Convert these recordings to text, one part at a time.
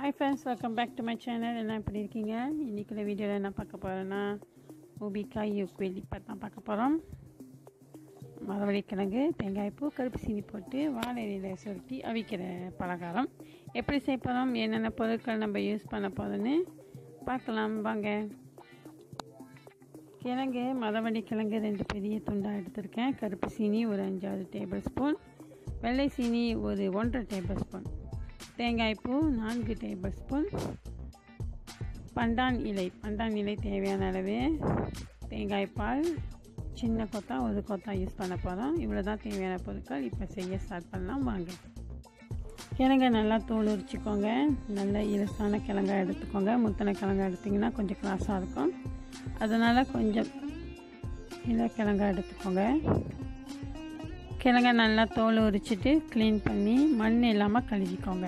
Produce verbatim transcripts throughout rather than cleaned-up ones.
Hi friends, welcome back to my channel. எல்லாம் எப்படி இருக்கீங்க? இன்னைக்கு வீடியோவில் என்ன பார்க்க போகிறேன்னா உபிக்காய் குeh lipat தான் பார்க்க போகிறோம். மரவள கிழங்கு, தேங்காய்ப்பூ, கருப்பு சீனி போட்டு வாழை இலையில் சுருட்டி அவிக்கிற பலகாரம் எப்படி செய்ய போகிறோம், என்னென்ன பொருட்கள் நம்ம யூஸ் பண்ண போகிறோன்னு பார்க்கலாம் வாங்க. கிழங்கு, மரவள்ளி கிழங்கு ரெண்டு பெரிய துண்டாக எடுத்திருக்கேன். கருப்பு சீனி ஒரு அஞ்சாறு டேபிள் ஸ்பூன், வெள்ளை சீனி ஒரு ஒன்றரை டேபிள் ஸ்பூன், தேங்காய்ப்பூ நான்கு டேபிள் ஸ்பூன், பண்டான் இலை பண்டான் இலை தேவையான அளவு, தேங்காய்ப்பால் சின்ன கொத்தா ஒரு கொத்தா யூஸ் பண்ண போகிறோம். இவ்வளோ தான் தேவையான பொருட்கள். இப்போ செய்ய ஸ்டார்ட் பண்ணலாம் வாங்க. கிழங்கை நல்லா தோல் உரிச்சிக்கோங்க. நல்ல இலசான கிழங்காக எடுத்துக்கோங்க. முத்தனை கிழங்கா எடுத்திங்கன்னா கொஞ்சம் கிராஸாக இருக்கும், அதனால் கொஞ்சம் இலை கிழங்கா எடுத்துக்கோங்க. கிழங்கை நல்லா தோல் உரிச்சிட்டு க்ளீன் பண்ணி மண் இல்லாமல் கழுவிக்கோங்க.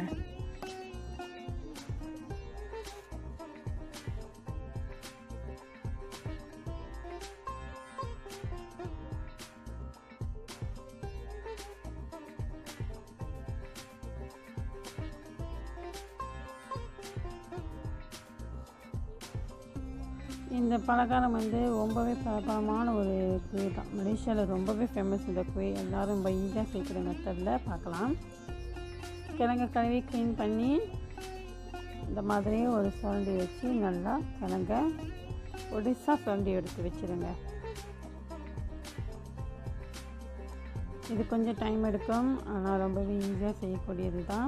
இந்த பலகாரம் வந்து ரொம்பவே பிரபலமான ஒரு குவே தான். மலேசியாவில் ரொம்பவே ஃபேமஸ் இந்த குவே. எல்லோரும் ரொம்ப ஈஸியாக செய்கிற மெத்தடில் பார்க்கலாம். கிழங்கை கழுவி க்ளீன் பண்ணி இந்த மாதிரி ஒரு சுரண்டி வச்சு நல்லா கிழங்கை ஒடிசாக சுரண்டி எடுத்து வச்சுருங்க. இது கொஞ்சம் டைம் எடுக்கும், ஆனால் ரொம்பவே ஈஸியாக செய்யக்கூடியது தான்.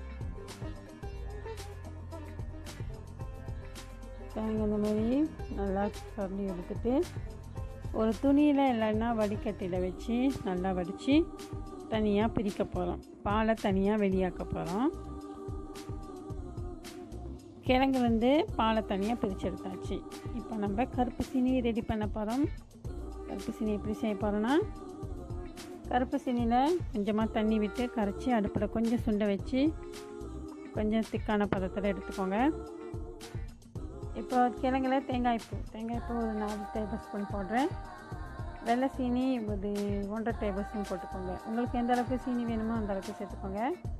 கிழங்கு இந்த மாதிரி நல்லா சுரண்டி எடுத்துட்டு ஒரு துணியில் இல்லைன்னா வடிகட்டியில் வச்சு நல்லா வடித்து தனியாக பிரிக்க போகிறோம். பாலை தனியாக வெளியாக்க போகிறோம். கிழங்கு வந்து பாலை தனியாக பிரித்து எடுத்தாச்சு. இப்போ நம்ம கருப்பு சீனி ரெடி பண்ண போகிறோம். கருப்பு சீனி எப்படி செய்ய போகிறோன்னா, கருப்பு சீனியில் கொஞ்சமாக தண்ணி விட்டு கரைச்சி அடுப்பில் கொஞ்சம் சுண்ட வச்சு கொஞ்சம் திக்கான பதத்தில் எடுத்துக்கோங்க. இப்போ கிழங்குல தேங்காய்ப்பூ தேங்காய்ப்பூ ஒரு நாலு டேபிள் ஸ்பூன் போடுறேன். வெள்ளை சீனி ஒரு ஒன்றரை டேபிள் ஸ்பூன் போட்டுக்கோங்க. உங்களுக்கு எந்த அளவுக்கு சீனி வேணுமோ அந்த அளவுக்கு சேர்த்துக்கோங்க.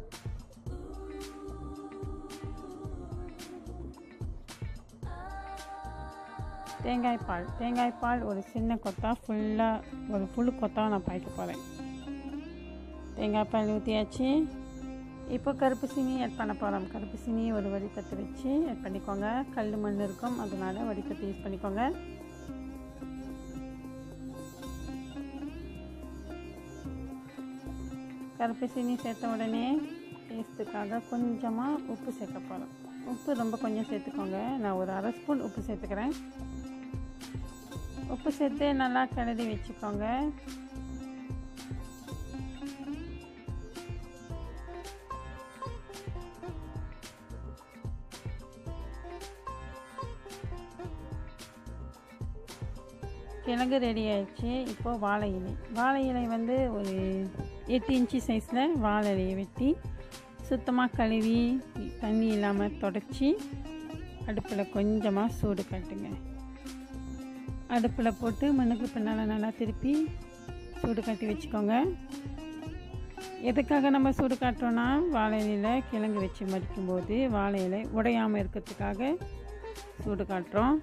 தேங்காய்ப்பால் தேங்காய்ப்பால் ஒரு சின்ன கொத்தா ஃபுல்லாக ஒரு புழு கொத்தா நான் பாய்க்க போகிறேன். தேங்காய்ப்பால் ஊற்றியாச்சு. இப்போ கருப்பு சீனி ஆட் பண்ண போகிறோம். கருப்பு சீனி ஒரு வடிகட்டு வச்சு ஆட் பண்ணிக்கோங்க. கல் மண் இருக்கும், அதனால் வடிகட்டு யூஸ் பண்ணிக்கோங்க. கருப்பு சீனி சேர்த்த உடனே டேஸ்ட்டுக்காக கொஞ்சமாக உப்பு சேர்க்க போகிறோம். உப்பு ரொம்ப கொஞ்சம் சேர்த்துக்கோங்க. நான் ஒரு அரை ஸ்பூன் உப்பு சேர்த்துக்கிறேன். உப்பு சேர்த்து நல்லா கிளறி வச்சுக்கோங்க. கிழங்கு ரெடி ஆயிடுச்சு. இப்போது வாழை இலை வாழை இலை வந்து ஒரு எட்டு இன்ச்சு சைஸில் வாழை இலையை வெட்டி சுத்தமாக கழுவி தண்ணி இல்லாமல் தொடச்சி அடுப்பில் கொஞ்சமாக சூடு காட்டுங்க. அடுப்பில் போட்டு மண்ணுக்கு பின்னால் நல்லா திருப்பி சூடு காட்டி வச்சுக்கோங்க. எதுக்காக நம்ம சூடு காட்டுறோன்னா, வாழை இலையில் கிழங்கு வச்சு மடிக்கும்போது வாழை இலை உடையாமல் இருக்கிறதுக்காக சூடு காட்டுறோம்.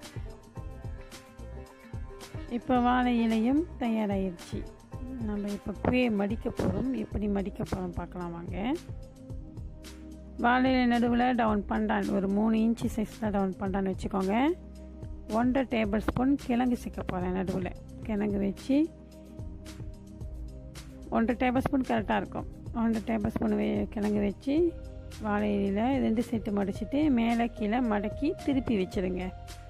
இப்போ வாழை இலையும் தயாராகிடுச்சு. நம்ம இப்போ குவே மடிக்க போகிறோம். எப்படி மடிக்க போகிறோம் பார்க்கலாம் வாங்க. வாழை இலை நடுவில் டவுன் பண்டான் ஒரு மூணு இன்ச்சு சைஸில் டவுன் பண்டான் வச்சுக்கோங்க. ஒன்றரை டேபிள் ஸ்பூன் கிழங்கு சேர்க்க போகிறேன். நடுவில் கிழங்கு வச்சு ஒன்றரை டேபிள் ஸ்பூன் கரெக்டாக இருக்கும். ஒன்றரை டேபிள் ஸ்பூன் கிழங்கு வச்சு வாழை இலையில் ரெண்டு செட்டு மடிச்சுட்டு மேலே கீழே மடக்கி திருப்பி வச்சுருங்க.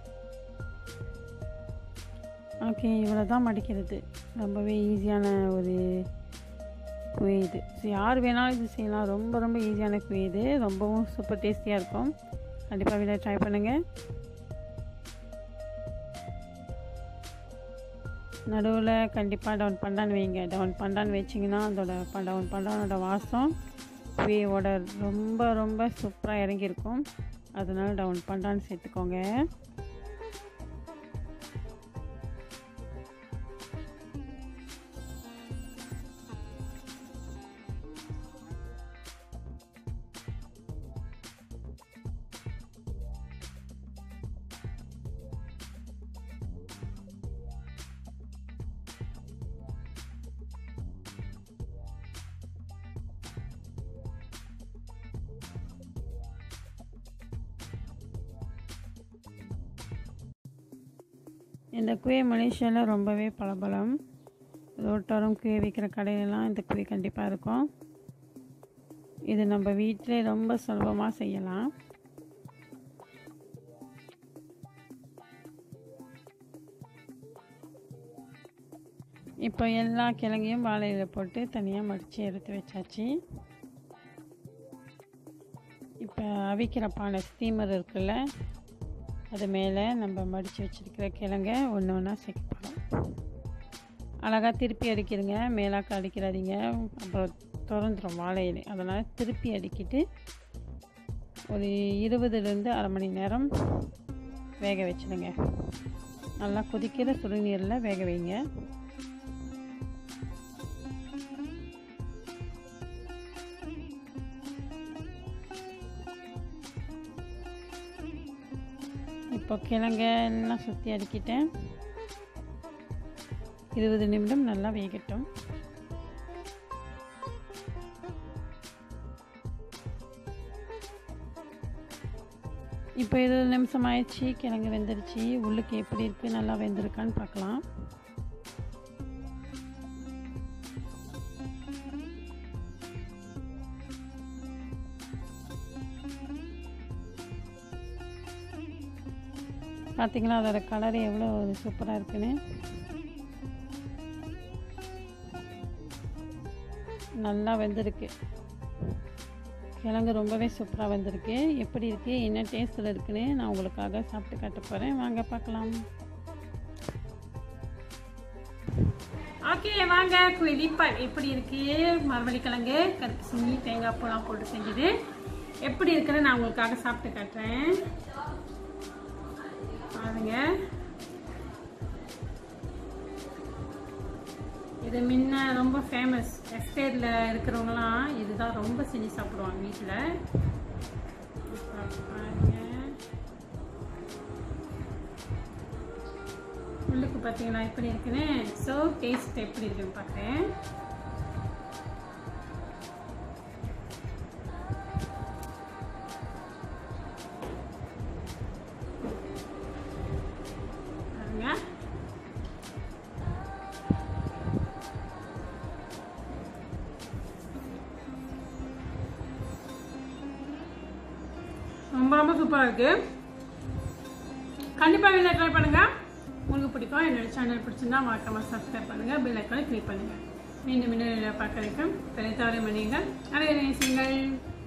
ஓகே, இவ்வளோ தான் மடிக்கிறது. ரொம்பவே ஈஸியான ஒரு குவே இது. ஸோ யார் வேணாலும் இது செய்யலாம். ரொம்ப ரொம்ப ஈஸியான குவே இது. ரொம்பவும் சூப்பர் டேஸ்டியாக இருக்கும். கண்டிப்பாக வீட்டில் ட்ரை பண்ணுங்கள். நடுவில் கண்டிப்பாக டவுன் பண்டான் வைங்க. டவுன் பண்டான் வச்சிங்கன்னா அதோட டவுன் பண்டானோட வாசம் குவேயோட ரொம்ப ரொம்ப சூப்பராக இறங்கியிருக்கும். அதனால் டவுன் பண்டான் சேர்த்துக்கோங்க. இந்த குவே மலேசியாவில் ரொம்பவே பலபலம். ரோட்டோரம் குவே விற்கிற கடையிலலாம் இந்த குவே கண்டிப்பாக இருக்கும். இது நம்ம வீட்டிலே ரொம்ப சுலபமாக செய்யலாம். இப்போ எல்லா கிழங்கையும் வாழையில் போட்டு தனியாக மடித்து எடுத்து வச்சாச்சு. இப்போ அவிக்கிற பானை ஸ்டீமர் இருக்குல்ல, அது மேலே நம்ம மடித்து வச்சுருக்கிற கிழங்க ஒன்று ஒன்றா சேர்க்க போகிறோம். அழகாக திருப்பி அடிக்கிறங்க, மேலாக்க அடிக்கிறாதீங்க, அப்புறம் திறந்துடும் வாழையிலே. அதனால் திருப்பி அடிக்கிட்டு ஒரு இருபதுலேருந்து அரை மணி நேரம் வேக வச்சுடுங்க. நல்லா கொதிக்கிற சுடுநீரில் வேக வைங்க. இப்போ கிழங்க எல்லாம் சுற்றி அடிக்கிட்டேன். இருபது நிமிடம் நல்லா வேகட்டும். இப்போ இருபது நிமிஷம் ஆயிடுச்சு, கிழங்கு வெந்துருச்சு. உள்ளுக்கு எப்படி இருக்குது, நல்லா வெந்திருக்கான்னு பார்க்கலாம். பார்த்தீங்களா அதோட கலர் எவ்வளோ சூப்பராக இருக்குன்னு. நல்லா வெந்திருக்கு. கிழங்கு ரொம்பவே சூப்பராக வந்திருக்கு. எப்படி இருக்குது, என்ன டேஸ்ட்டில் இருக்குன்னு நான் உங்களுக்காக சாப்பிட்டு காட்ட போகிறேன். வாங்க பார்க்கலாம். ஓகே வாங்க, லிப்பாட் எப்படி இருக்குது, மரவள்ளி கிழங்கு கருப்பு சிங்கி தேங்காய் பூலாம் போட்டு செஞ்சது எப்படி இருக்குன்னு நான் உங்களுக்காக சாப்பிட்டு காட்டுறேன். பாருங்க, இது முன்ன ரொம்ப ஃபேமஸ். எஸ்டேட்டில் இருக்கிறவங்களாம் இதுதான் ரொம்ப செஞ்சு சாப்பிடுவாங்க வீட்டில். பாருங்க, உள்ளுக்கு பார்த்தீங்களா எப்படி இருக்குன்னு. ஸோ டேஸ்ட் எப்படி இருக்குன்னு பார்க்குறேன். ரொம்ப ரொம்ப சூப்பராக இருக்குது. கண்டிப்பாக வீட்டில் ட்ரை பண்ணுங்கள். உங்களுக்கு பிடிக்கும். என்னோட சேனல் பிடிச்சிருந்தா மறக்காம சப்ஸ்கிரைப் பண்ணுங்கள், பெல் ஐக்கானை கிளிக் பண்ணுங்கள். மீண்டும் மீண்டும் பார்க்க வைக்கும். தலை தவறை மணிகள் அனைவரையும் செய்யுங்கள்.